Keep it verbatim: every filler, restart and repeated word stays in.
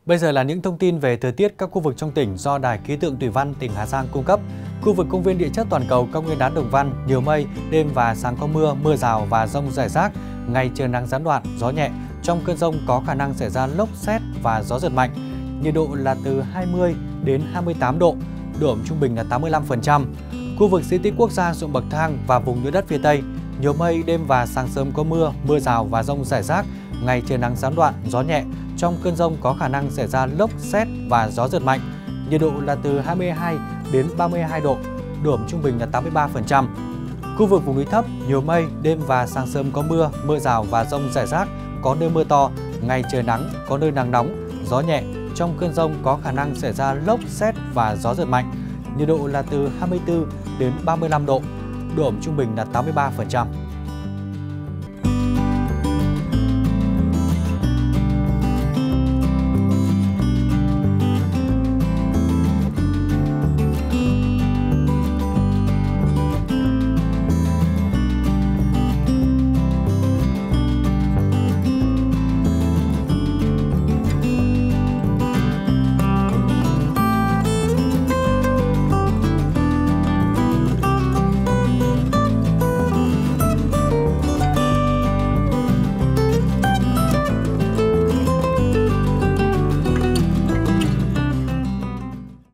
Bây giờ là những thông tin về thời tiết các khu vực trong tỉnh do Đài Khí tượng Thủy văn tỉnh Hà Giang cung cấp. Khu vực công viên địa chất toàn cầu cao nguyên đá Đồng Văn, nhiều mây, đêm và sáng có mưa, mưa rào và dông rải rác, ngày trời nắng gián đoạn, gió nhẹ. Trong cơn dông có khả năng xảy ra lốc sét và gió giật mạnh. Nhiệt độ là từ hai mươi đến hai mươi tám độ, độ ẩm trung bình là tám mươi lăm phần trăm. Khu vực di tích quốc gia ruộng bậc thang và vùng núi đất phía Tây, nhiều mây, đêm và sáng sớm có mưa, mưa rào và dông rải rác, ngày trời nắng gián đoạn, gió nhẹ. Trong cơn dông có khả năng xảy ra lốc sét và gió giật mạnh. Nhiệt độ là từ hai mươi hai đến ba mươi hai độ, độ ẩm trung bình là tám mươi ba phần trăm. Khu vực vùng núi thấp, nhiều mây, đêm và sáng sớm có mưa, mưa rào và dông rải rác, có nơi mưa to, ngày trời nắng, có nơi nắng nóng, gió nhẹ. Trong cơn dông có khả năng xảy ra lốc sét và gió giật mạnh. Nhiệt độ là từ hai mươi tư đến ba mươi lăm độ, độ ẩm trung bình là tám mươi ba phần trăm.